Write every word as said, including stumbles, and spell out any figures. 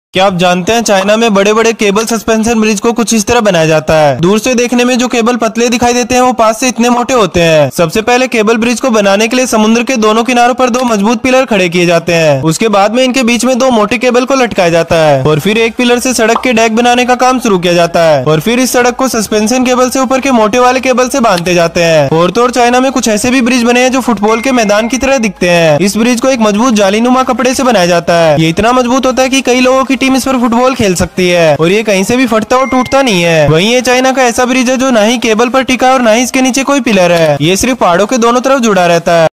क्या आप जानते हैं चाइना में बड़े बड़े केबल सस्पेंशन ब्रिज को कुछ इस तरह बनाया जाता है। दूर से देखने में जो केबल पतले दिखाई देते हैं वो पास से इतने मोटे होते हैं। सबसे पहले केबल ब्रिज को बनाने के लिए समुद्र के दोनों किनारों पर दो मजबूत पिलर खड़े किए जाते हैं। उसके बाद में इनके बीच में दो मोटे केबल को लटकाया जाता है और फिर एक पिलर से सड़क के डेक बनाने का काम शुरू किया जाता है और फिर इस सड़क को सस्पेंशन केबल से ऊपर के मोटे वाले केबल से बांधते जाते हैं। और तो और चाइना में कुछ ऐसे भी ब्रिज बने हैं जो फुटबॉल के मैदान की तरह दिखते हैं। इस ब्रिज को एक मजबूत जालीनुमा कपड़े से बनाया जाता है। ये इतना मजबूत होता है कि कई लोगों की टीम इस पर फुटबॉल खेल सकती है और ये कहीं से भी फटता और टूटता नहीं है। वहीं ये चाइना का ऐसा ब्रिज है जो ना ही केबल पर टिका और ना ही इसके नीचे कोई पिलर है। ये सिर्फ पहाड़ों के दोनों तरफ जुड़ा रहता है।